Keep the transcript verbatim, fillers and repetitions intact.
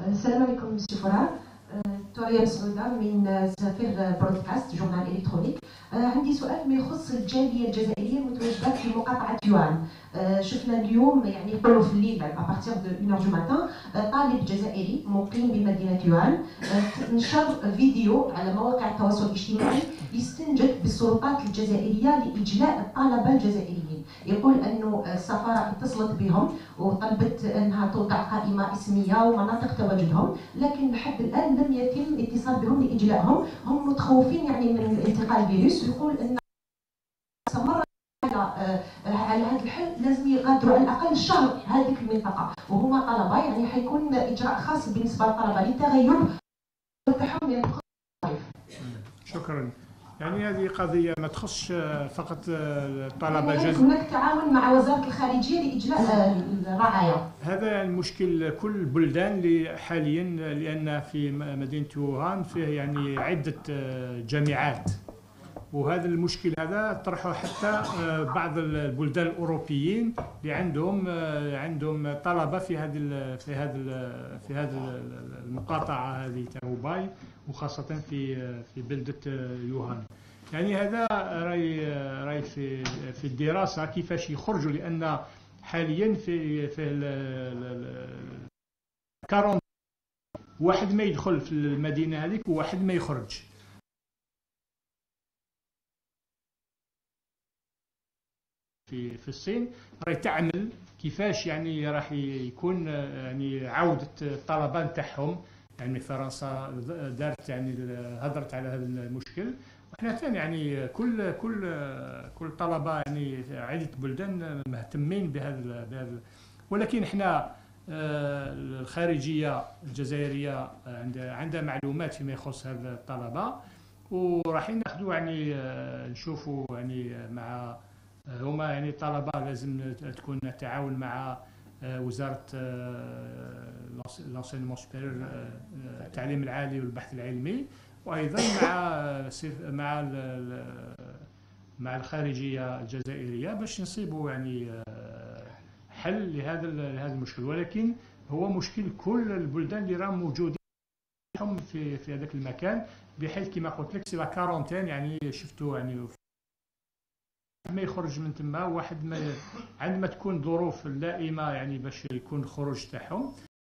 السلام عليكم مسيو فرار. توريا مسعودة من سفير برودكاست جورنال إلكترونيك. عندي سؤال ما يخص الجالية الجزائرية المتواجدة في مقاطعة يوان. شفنا اليوم يعني يقولوا في الليل ابارتيغ دو واحدة دو ماتان طالب جزائري مقيم بمدينة يوان نشر فيديو على مواقع التواصل الاجتماعي يستنجد بالسلطات الجزائرية لإجلاء الطلبة الجزائريين. يقول أنه السفارة اتصلت بهم وطلبت أنها توضع قائمة اسمية ومناطق تواجدهم، لكن لحد الآن لم يتم الاتصال بهم لإجلائهم. هم متخوفين يعني من انتقال الفيروس، ويقول أن استمر على على هذا الحل لازم يغادروا على الأقل شهر هذه المنطقة، وهما طلبة يعني حيكون إجراء خاص بالنسبة للطلبة للتغيب تاعهم من شكرا. يعني هذه قضية ما تخصش فقط الطلبة الجزائريين. هناك تعاون مع وزارة الخارجية لإجلاء الرعاية. هذا المشكل كل البلدان اللي حاليا، لأن في مدينة ووهان فيه يعني عدة جامعات، وهذا المشكل هذا طرحه حتى بعض البلدان الأوروبيين اللي عندهم عندهم طلبة في هذه في هذه في هذه المقاطعة هذه تاع هوباي، وخاصة في في بلدة يوهان. يعني هذا راي راي في في الدراسة كيفاش يخرجوا، لأن حاليا في في كارون واحد ما يدخل في المدينة هذيك وواحد ما يخرج. في في الصين راهي تعمل كيفاش يعني راح يكون يعني عودة الطلبة نتاعهم. يعني فرنسا دارت يعني هضرت على هذا المشكل، وحنا ثاني يعني كل كل كل طلبة يعني عدة بلدان مهتمين بهذا بهذا ولكن احنا الخارجية الجزائرية عندها معلومات فيما يخص هذا الطلبة، وراح ناخذوا يعني نشوفوا يعني مع هما يعني الطلبة لازم تكون تعاون مع وزارة لانسينمون سوبيريور التعليم العالي والبحث العلمي، وأيضا مع مع مع الخارجية الجزائرية باش نصيبوا يعني حل لهذا لهذا المشكل. ولكن هو مشكل كل البلدان اللي راهم موجودين في في هذاك المكان، بحيث كما قلت لك سي لا كارونتين. يعني شفتوا يعني ما يخرج من تما واحد ما عندما تكون ظروف لائمه يعني باش يكون الخروج تاعهم.